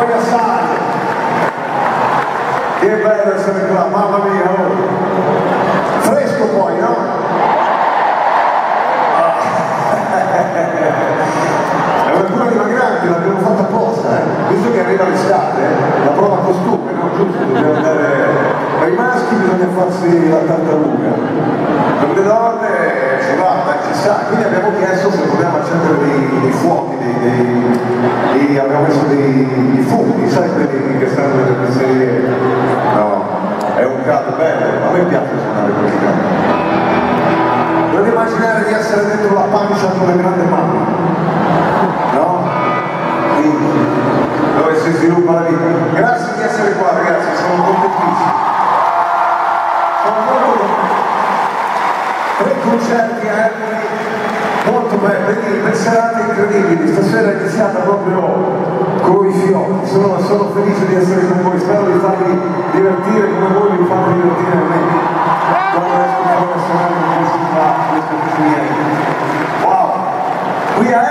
poi assai. Che bello essere qua, mamma mia, oh. Fresco poi, no? È una cura dimagrante, l'abbiamo fatta apposta, visto che arriva l'estate, la prova costume, no? Giusto, dobbiamo andare. Per i maschi bisogna farsi la tartaruga, per le donne si va, ci sta. Quindi abbiamo chiesto se potevamo accendere dei fuochi, abbiamo messo dei funghi, sai quelli che stanno nelle pizzerie? No, è un caldo bello, a me piace suonare così caldo. Dovete immaginare di essere dentro la pancia con le grandi mani, no? Quindi, dove si sviluppa la vita. Grazie di essere qua ragazzi, sono contentissimo. Sono molto contento. 3 concerti a Empoli, molto belli, per serate incredibili. Stasera è iniziata proprio con i fiocchi. Sono felice di essere con voi, spero di farvi divertire come voi vi fate divertire a me. Quando esco fuori a suonare in questi clienti. Wow! Qui a